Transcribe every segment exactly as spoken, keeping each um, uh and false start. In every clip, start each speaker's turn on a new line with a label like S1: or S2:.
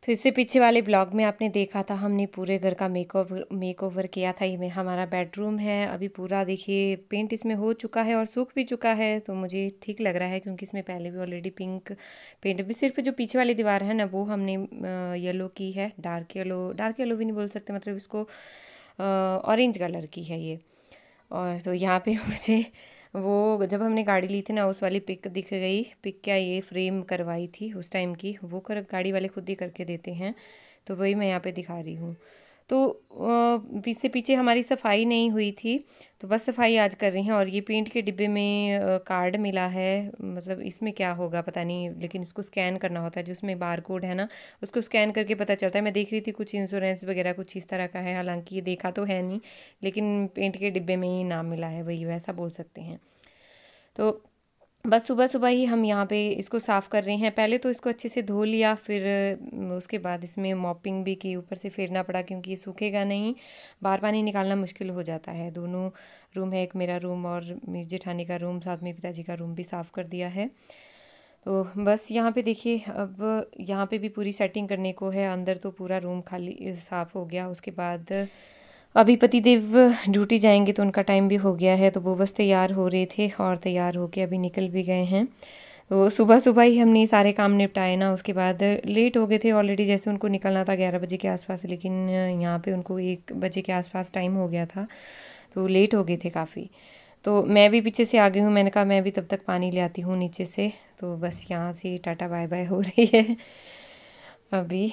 S1: तो इससे पीछे वाले ब्लॉग में आपने देखा था हमने पूरे घर का मेकओवर मेकओवर किया था। ये में हमारा बेडरूम है। अभी पूरा देखिए पेंट इसमें हो चुका है और सूख भी चुका है, तो मुझे ठीक लग रहा है क्योंकि इसमें पहले भी ऑलरेडी पिंक पेंट भी, सिर्फ जो पीछे वाली दीवार है ना वो हमने येलो की है, डार्क येलो, डार्क येलो भी नहीं बोल सकते, मतलब इसको ऑरेंज कलर की है ये। और तो यहाँ पे मुझे वो जब हमने गाड़ी ली थी ना उस वाली पिक दिख गई। पिक क्या, ये फ्रेम करवाई थी उस टाइम की, वो कर गाड़ी वाले खुद ही करके देते हैं, तो वही मैं यहाँ पे दिखा रही हूँ। तो पीछे पीछे हमारी सफाई नहीं हुई थी, तो बस सफाई आज कर रही हैं। और ये पेंट के डिब्बे में कार्ड मिला है, मतलब इसमें क्या होगा पता नहीं, लेकिन इसको स्कैन करना होता है, जो उसमें बार कोड है ना उसको स्कैन करके पता चलता है। मैं देख रही थी कुछ इंश्योरेंस वगैरह कुछ इस तरह का है, हालांकि ये देखा तो है नहीं, लेकिन पेंट के डिब्बे में ही नाम मिला है, वही वैसा बोल सकते हैं। तो बस सुबह सुबह ही हम यहाँ पे इसको साफ़ कर रहे हैं। पहले तो इसको अच्छे से धो लिया, फिर उसके बाद इसमें मॉपिंग भी की, ऊपर से फेरना पड़ा क्योंकि ये सूखेगा नहीं, बाहर पानी निकालना मुश्किल हो जाता है। दोनों रूम है, एक मेरा रूम और मेरी जेठानी का रूम, साथ में पिताजी का रूम भी साफ़ कर दिया है। तो बस यहाँ पे देखिए अब यहाँ पे भी पूरी सेटिंग करने को है। अंदर तो पूरा रूम खाली साफ़ हो गया। उसके बाद अभी पतिदेव ड्यूटी जाएंगे तो उनका टाइम भी हो गया है, तो वो बस तैयार हो रहे थे और तैयार होके अभी निकल भी गए हैं। तो सुबह सुबह ही हमने सारे काम निपटाए ना, उसके बाद लेट हो गए थे ऑलरेडी। जैसे उनको निकलना था ग्यारह बजे के आसपास, लेकिन यहाँ पे उनको एक बजे के आसपास टाइम हो गया था, तो लेट हो गए थे काफ़ी। तो मैं भी पीछे से आ गई हूँ, मैंने कहा मैं भी तब तक पानी ले आती हूँ नीचे से। तो बस यहाँ से टाटा बाय बाय हो रही है अभी।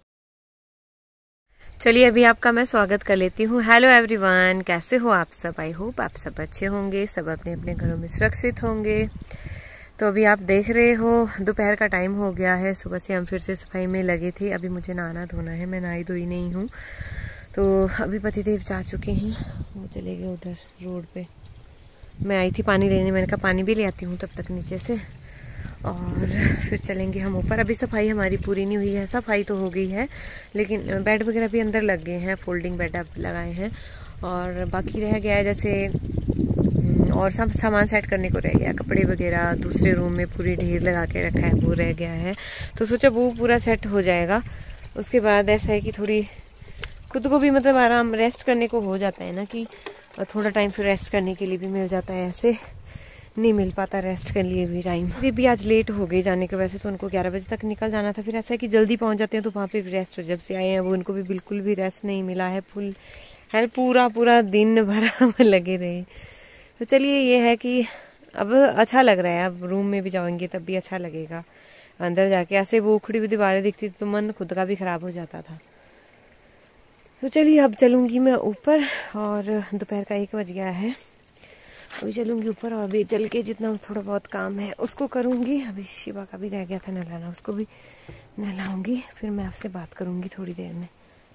S1: चलिए अभी आपका मैं स्वागत कर लेती हूँ। हेलो एवरीवन, कैसे हो आप सब? आई होप आप सब अच्छे होंगे, सब अपने अपने घरों में सुरक्षित होंगे। तो अभी आप देख रहे हो दोपहर का टाइम हो गया है, सुबह से हम फिर से सफाई में लगे थे। अभी मुझे नहाना धोना है, मैं नहाई धोई नहीं हूँ। तो अभी पतिदेव जा चुके हैं, वो चले गए उधर रोड पे। मैं आई थी पानी लेने, मैंने कहा पानी भी ले आती हूँ तब तक नीचे से, और फिर चलेंगे हम ऊपर। अभी सफाई हमारी पूरी नहीं हुई है, सफाई तो हो गई है लेकिन बेड वगैरह भी अंदर लग गए हैं, फोल्डिंग बेड अब लगाए हैं, और बाकी रह गया है जैसे और सब सामान सेट करने को रह गया, कपड़े वगैरह दूसरे रूम में पूरी ढेर लगा के रखा है, वो रह गया है। तो सोचा वो पूरा सेट हो जाएगा, उसके बाद ऐसा है कि थोड़ी खुद को भी मतलब आराम रेस्ट करने को हो जाता है ना, कि थोड़ा टाइम फिर रेस्ट करने के लिए भी मिल जाता है। ऐसे नहीं मिल पाता रेस्ट के लिए भी टाइम। ये भी आज लेट हो गई जाने के, वैसे तो उनको ग्यारह बजे तक निकल जाना था, फिर ऐसा है कि जल्दी पहुंच जाते हैं तो वहाँ पे भी रेस्ट, जब से आए हैं वो उनको भी बिल्कुल भी रेस्ट नहीं मिला है। फुल है, पूरा पूरा दिन भर हम लगे रहे। तो चलिए ये है कि अब अच्छा लग रहा है, अब रूम में भी जाएंगे तब भी अच्छा लगेगा। अंदर जाके ऐसे वो उखड़ी हुई दीवारें दिखती थी तो मन खुद का भी खराब हो जाता था। तो चलिए अब चलूंगी मैं ऊपर, और दोपहर का एक बज गया है, अभी चलूंगी ऊपर और अभी चल के जितना थोड़ा बहुत काम है उसको करूंगी। अभी शिवा का भी रह गया था नहलाना, उसको भी नहलाऊंगी, फिर मैं आपसे बात करूंगी थोड़ी देर में।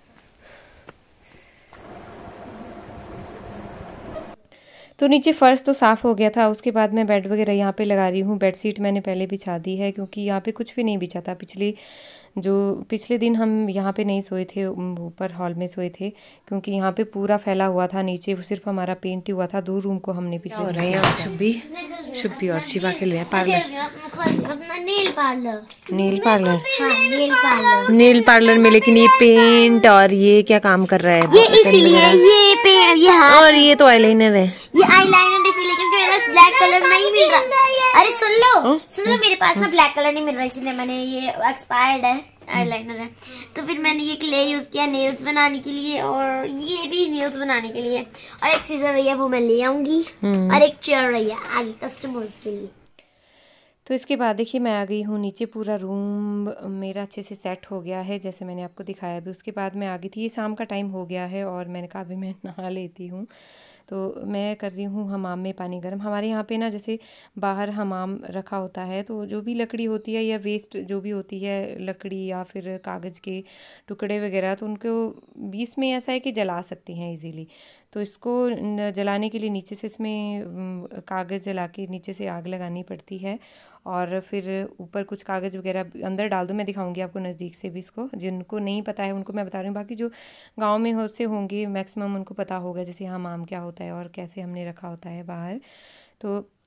S1: तो नीचे फ़र्श तो साफ़ हो गया था, उसके बाद मैं बेड वगैरह यहाँ पे लगा रही हूँ। बेडशीट मैंने पहले बिछा दी है क्योंकि यहाँ पे कुछ भी नहीं बिछा था। पिछली जो पिछले दिन हम यहाँ पे नहीं सोए थे, ऊपर हॉल में सोए थे, क्योंकि यहाँ पे पूरा फैला हुआ था, नीचे सिर्फ हमारा पेंट ही हुआ था। दो रूम को हमने पिछले दिन रहे हैं। शुभी शुभी और शिवा के लिए parlour, nail parlour nail parlour nail parlour में, लेकिन ये पेंट और ये क्या काम कर रहा है? ये इसलिए ये पेंट, ये और ये तो आईलाइनर है, ये आईलाइनर इसलिए क्योंकि मेरे पास ब्लैक कलर नहीं मिल रहा। अरे सुन लो सुन लो, मेरे पास ना ब्लैक कलर नहीं मिल रहा, इसलिए मैंने ये एक्सपायर्ड है आईलाइनर है, तो फिर मैंने ये क्ले यूज किया नेल्स बनाने के लिए, और ये भी नेल्स बनाने के लिए, और एक सीजर रही है वो मैं ले आऊंगी, और एक चेयर रही है आगे कस्टमर्स के लिए। तो इसके बाद देखिए मैं आ गई हूँ नीचे, पूरा रूम मेरा अच्छे से सेट हो गया है जैसे मैंने आपको दिखाया भी। उसके बाद मैं आ गई थी, ये शाम का टाइम हो गया है और मैंने कहा अभी मैं नहा लेती हूँ। तो मैं कर रही हूँ हमाम में पानी गर्म। हमारे यहाँ पे ना जैसे बाहर हमाम रखा होता है, तो जो भी लकड़ी होती है या वेस्ट जो भी होती है लकड़ी या फिर कागज़ के टुकड़े वगैरह, तो उनको बीच में ऐसा है कि जला सकती हैं इजीली। तो इसको जलाने के लिए नीचे से इसमें कागज़ जला के नीचे से आग लगानी पड़ती है, और फिर ऊपर कुछ कागज़ वगैरह अंदर डाल दो। मैं दिखाऊंगी आपको नज़दीक से भी इसको, जिनको नहीं पता है उनको मैं बता रही हूँ। बाकी जो गांव में हो से होंगे मैक्सिमम उनको पता होगा जैसे हमाम क्या होता है और कैसे हमने रखा होता है बाहर। तो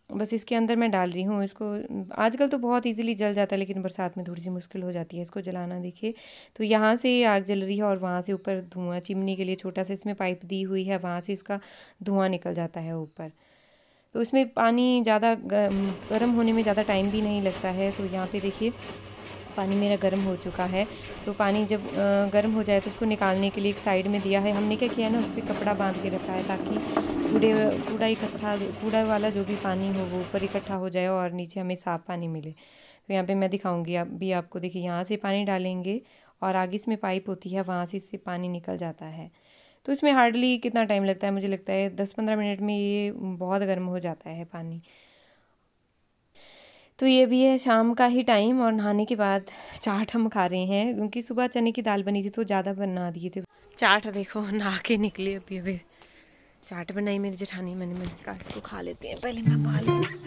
S1: बस इसके अंदर मैं डाल रही हूँ इसको। आजकल तो बहुत इजीली जल जाता है, लेकिन बरसात में थोड़ी सी मुश्किल हो जाती है इसको जलाना। देखिए तो यहाँ से आग जल रही है और वहाँ से ऊपर धुआं, चिमनी के लिए छोटा सा इसमें पाइप दी हुई है, वहाँ से इसका धुआं निकल जाता है ऊपर। तो इसमें पानी ज़्यादा गर्म होने में ज़्यादा टाइम भी नहीं लगता है। तो यहाँ पे देखिए पानी मेरा गर्म हो चुका है। तो पानी जब गर्म हो जाए तो उसको निकालने के लिए एक साइड में दिया है। हमने क्या किया है ना, उस पर कपड़ा बांध के रखा है ताकि कूड़े कूड़ा इकट्ठा कूड़ा वाला जो भी पानी हो वो ऊपर इकट्ठा हो जाए और नीचे हमें साफ़ पानी मिले। तो यहाँ पे मैं दिखाऊंगी आप भी आपको। देखिए यहाँ से पानी डालेंगे और आगे इसमें पाइप होती है, वहाँ से इससे पानी निकल जाता है। तो इसमें हार्डली कितना टाइम लगता है, मुझे लगता है दस पंद्रह मिनट में ये बहुत गर्म हो जाता है पानी। तो ये भी है शाम का ही टाइम और नहाने के बाद चाट हम खा रहे हैं, क्योंकि सुबह चने की दाल बनी थी तो ज़्यादा बना दिए थे। चाट देखो नहा के निकली अभी अभी चाट बनाई मेरी जेठानी, मैंने मैंने कहा इसको खा लेते हैं, पहले मैं खा लूँ।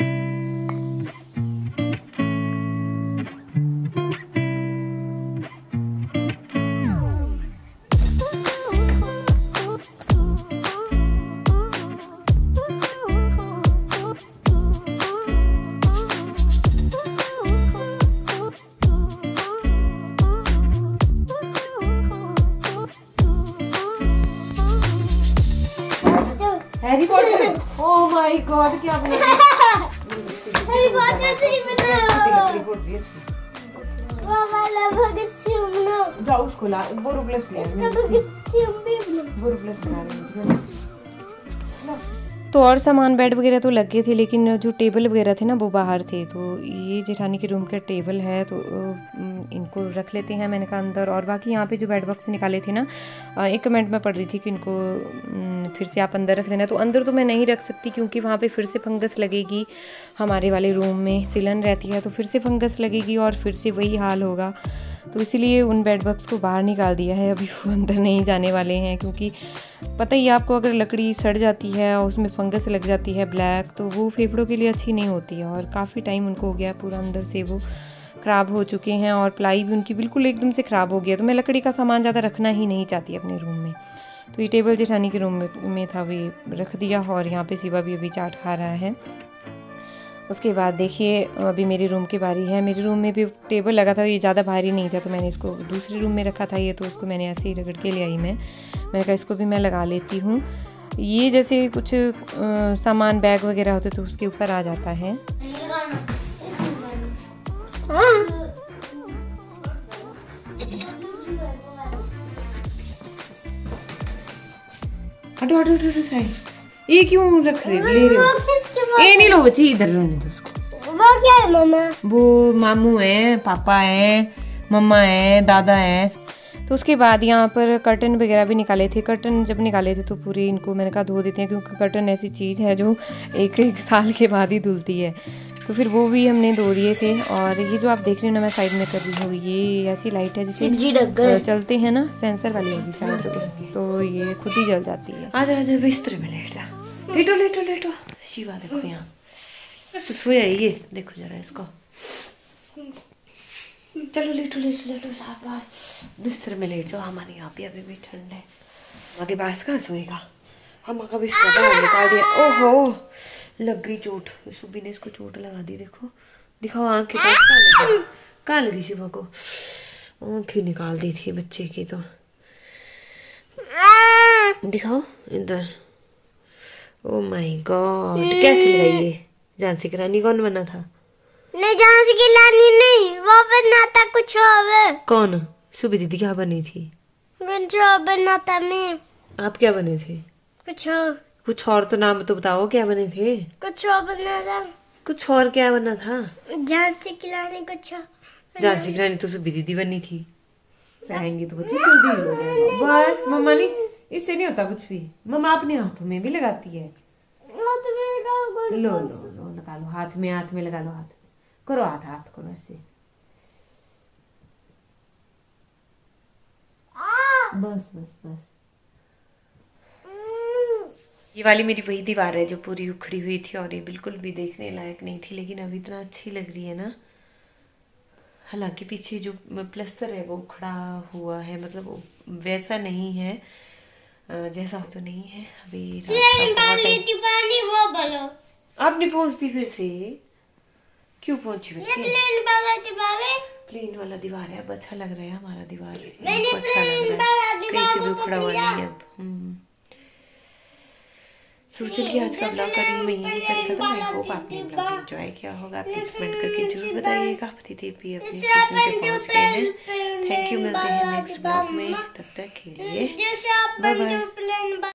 S1: Harry Potter, oh my god क्या बना हैरी पॉटर थ्री बनाओ वो वाला भगत सिंह बनाओ। जाओ उसको ला, बोरोप्लस ले इसका भगत सिंह भी बनाओ, बोरोप्लस बना रहे हैं। तो और सामान बेड वगैरह तो लगे थे, लेकिन जो टेबल वगैरह थे ना वो बाहर थे। तो ये जेठानी के रूम का टेबल है तो इनको रख लेते हैं, मैंने कहा अंदर। और बाकी यहाँ पे जो बेड बॉक्स निकाले थे ना, एक कमेंट में पढ़ रही थी कि इनको फिर से आप अंदर रख देना। तो अंदर तो मैं नहीं रख सकती क्योंकि वहाँ पे फिर से फंगस लगेगी, हमारे वाले रूम में सिलन रहती है तो फिर से फंगस लगेगी और फिर से वही हाल होगा। तो इसीलिए उन बेड बॉक्स को बाहर निकाल दिया है, अभी वो अंदर नहीं जाने वाले हैं। क्योंकि पता ही आपको, अगर लकड़ी सड़ जाती है और उसमें फंगस लग जाती है ब्लैक, तो वो फेफड़ों के लिए अच्छी नहीं होती है। और काफ़ी टाइम उनको हो गया, पूरा अंदर से वो ख़राब हो चुके हैं और प्लाई भी उनकी बिल्कुल एकदम से ख़राब हो गया। तो मैं लकड़ी का सामान ज़्यादा रखना ही नहीं चाहती अपने रूम में। तो ये टेबल जेठानी के रूम में, में था, वे रख दिया। और यहाँ पे शिवा भी अभी चाट खा रहा है। उसके बाद देखिए अभी मेरे रूम की बारी है। मेरे रूम में भी टेबल लगा था, ये ज़्यादा भारी नहीं था तो मैंने इसको दूसरे रूम में रखा था। ये तो उसको मैंने ऐसे ही रगड़ के ले आई मैं मैंने कहा इसको भी मैं लगा लेती हूँ। ये जैसे कुछ आ, सामान बैग वगैरह होते तो उसके ऊपर आ जाता है। हटो हटो हटो साइड, ये क्यों रख रहे ले रहे हो? ये नहीं लो बच्चे, इधर रहने दो उसको। वो क्या है मामा? वो मामू है, पापा है, मम्मा है, दादा है। तो उसके बाद यहाँ पर कर्टन वगैरह भी निकाले थे। कर्टन जब निकाले थे तो पूरे इनको मैंने कहा धो देते हैं, क्योंकि कर्टन ऐसी चीज़ है जो एक एक साल के बाद ही धुलती है। तो फिर वो भी हमने धो दिए थे। और ये जो आप देख रहे हो ना मैं साइड में कर रही हूँ, ये ऐसी लाइट है जिसे चलते हैं ना, सेंसर वाली होगी शायद, तो ये खुद ही जल जाती है। आ जा जा बिस्तर में लेट जा, लेटो लेटो लेटो। शिवा देखो यहाँ तो सोया है ये, देखो जरा इसको। चलो लेटो लेटो लेटो साहब, बिस्तर में लेट जाओ। हमारे यहाँ पे अभी भी ठंड है, आगे पास कहाँ सोएगा। हम का बिस्तर बाहर निकाल दिया। ओहो लग गई चोट, सुबी ने इसको चोट लगा दी। देखो दिखाओ आंखें कहाँ लगी, कहाँ लगी शिवा को? आंखें निकाल दी थी बच्चे की। तो दिखाओ इधर। ओ माय गॉड, कैसे लगाई ये? झांसी की रानी कौन बना था?
S2: नहीं झांसी की रानी नहीं, वो बना था कुछ और।
S1: कौन? सुबह दीदी क्या बनी थी?
S2: कुछ और बना था मैं।
S1: आप क्या बने थे?
S2: कुछ और।
S1: कुछ और तो नाम तो बताओ, क्या बने थे?
S2: कुछ और बना था।
S1: कुछ और क्या बना था?
S2: झांसी की रानी कुछ और।
S1: झांसी की रानी तो सुबह दीदी बनी थी। रहेंगे तो बच्ची जल्दी हो जाएगा। बस मम्मा नहीं, इससे नहीं होता कुछ भी। मम्मा अपने हाथों में भी लगाती है। लो लो लो लगा लो हाथ में, हाथ में लगा लो, हाथ करो, हाथ हाथ करो ऐसे। बस बस बस। ये वाली मेरी वही दीवार है जो पूरी उखड़ी हुई थी और ये बिल्कुल भी देखने लायक नहीं थी, लेकिन अभी इतना अच्छी लग रही है ना। हालांकि पीछे जो प्लस्तर है वो उखड़ा हुआ है, मतलब वैसा नहीं है, जैसा तो नहीं है। अभी
S2: पानी वो बोलो
S1: आपने पहुंच दी फिर से, क्यों पहुंची बच्ची?
S2: प्लेन वाला दीवार है,
S1: प्लेन वाला दीवार है। अब अच्छा लग रहा है हमारा दीवार,
S2: मैंने
S1: अच्छा लग रहा है, कहीं से भी उखड़ा हुआ नहीं है अब। हम्म सो चलिए आज का ब्लॉग करी मैं यही कर खत्म। आई होप आपने ब्लॉग एंजॉय किया होगा। प्लीज कमेंट करके जरूर बताइएगा। पतिदेव भी अपने स्टेशन पे पहुंच गए हैं। थैंक यू, मिलते हैं नेक्स्ट ब्लॉग में, तब तक के लिए बाय बाय।